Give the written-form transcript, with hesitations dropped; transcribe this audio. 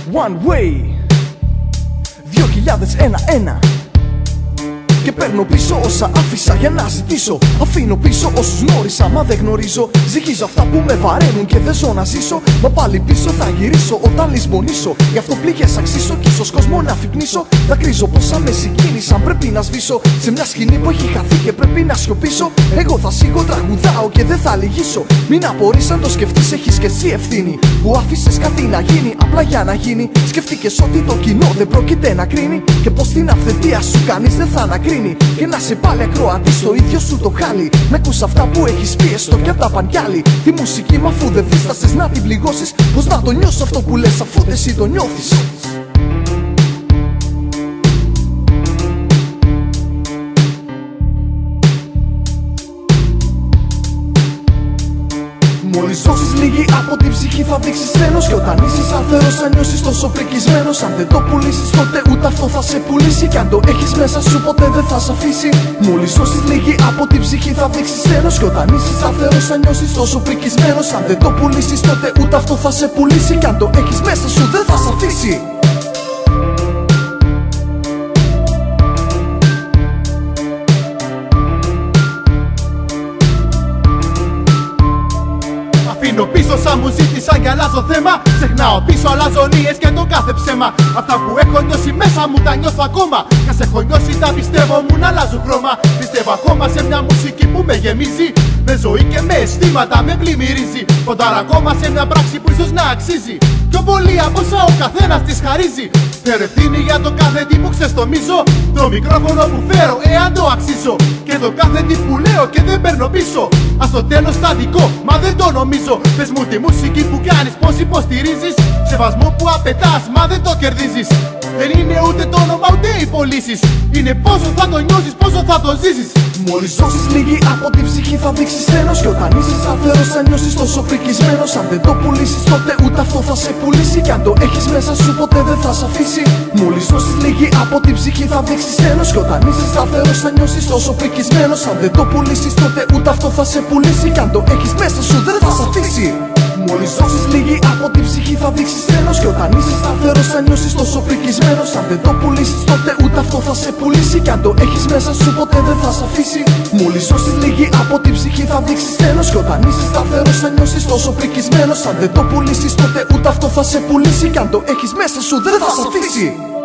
One way 2001. Και παίρνω πίσω όσα άφησα για να ζητήσω. Αφήνω πίσω όσους γνώρισα, μα δεν γνωρίζω. Ζυγίζω αυτά που με βαραίνουν και δεν ζω να ζήσω. Μα πάλι πίσω θα γυρίσω όταν λησμονήσω. Γι' αυτό πληγές αξίσω κι ίσως κόσμο να αφυπνίσω. Δακρύζω πόσα με συγκίνησαν, πρέπει να σβήσω. Σε μια σκηνή που έχει χαθεί και πρέπει να σιωπήσω. Εγώ θα σίγω, τραγουδάω και δεν θα λυγίσω. Μην απορείς αν το σκεφτείς, έχεις κι εσύ ευθύνη. Που άφησες κάτι να γίνει, απλά για να γίνει. Σκεφτήκες ότι το κοινό δεν πρόκειται να κρίνει. Και πως την αυθεντία σου κανείς δεν θα ανακρίνει. Και να σε πάλι ακροατή στο ίδιο σου το χάλι. Με ακούς αυτά που έχεις πει έστω κι απ' τα πανκιάλι. Τη μουσική μ' αφού δεν δίστασες να την πληγώσεις. Πως να το νιώσω αυτό που λες αφού εσύ το νιώθεις. Μόλις ζώσεις λίγη από την ψυχή θα δείξεις σθένος. Και όταν είσαι άθερος θα νιώσεις τόσο πρικισμένος. Αν δεν το πουλήσεις τότε ούτε αυτό θα σε πουλήσει. Κι αν το έχεις μέσα σου ποτέ δεν θα σε αφήσει. Μόλις ζώσεις λίγη από την ψυχή θα δείξεις σθένος. Και όταν είσαι άθερος θα νιώσεις τόσο πρικισμένος. Αν δεν το πουλήσεις τότε ούτε αυτό θα σε πουλήσει. Κι αν το έχεις μέσα σου δεν θα σε αφήσει. Αφήνω πίσω σαν μου ζήτησα και αλλάζω θέμα. Ξεχνάω πίσω αλλάζω νύες και το κάθε ψέμα. Αυτά που έχω νιώσει μέσα μου τα νιώθω ακόμα. Κι ας έχω νιώσει τα πιστεύω μου να αλλάζουν χρώμα. Πιστεύω ακόμα σε μια μουσική που με γεμίζει. Με ζωή και με αισθήματα με πλημμυρίζει. Κοντάρα ακόμα σε μια πράξη που ίσως να αξίζει. Πιο πολύ από όσα ο καθένας της χαρίζει. Φέρω ευθύνη για το κάθε τι που ξεστομίζω. Το μικρόφωνο που φέρω εάν το αξίζω. Και το κάθε τι που λέω και δεν παίρνω πίσω. Ας το τέλος στα δικό, μα δεν το νομίζω. Πες μου τη μουσική που κάνεις πως υποστηρίζεις. Σεβασμό που απαιτάς, μα δεν το κερδίζεις. Δεν είναι ούτε το όνομα ούτε οι πωλήσεις. Είναι πόσο θα το νιώσεις, πόσο θα το ζήσεις. Μόλις ζώσεις λίγη από την ψυχή θα δείξεις σθένος. Και όταν είσαι άθερος θα νιώσεις τόσο πρικισμένος. Αν δεν το πουλήσεις τότε ούτε αυτό θα σε πουλήσει. Κι αν το έχεις μέσα σου ποτέ δεν θα σε αφήσει. Μόλις ζώσεις λίγη από την ψυχή θα δείξεις σθένος. Και όταν είσαι άθερος θα νιώσεις τόσο πρικισμένος. Αν δεν το πουλήσεις τότε ούτε αυτό θα σε πουλήσει. Κι αν το έχεις μέσα σου δεν θα σε αφήσει. Μόλις ζώσεις λίγη από την ψυχή θα δείξεις σθένος. Και όταν είσαι σταθερός θα νιώσεις τόσο πρικισμένος. Αν δεν το πουλήσεις τότε ούτε αυτό θα σε πουλήσει. Κι αν το έχεις μέσα σου ποτέ δεν θα σε αφήσει. Μόλις ζώσεις λίγη από την ψυχή θα δείξεις σθένος. Και όταν είσαι σταθερός θα νιώσεις τόσο πρικισμένος. Αν δεν το πουλήσεις τότε ούτε αυτό θα σε πουλήσει. Κι αν το έχεις μέσα σου δεν θα σε αφήσει.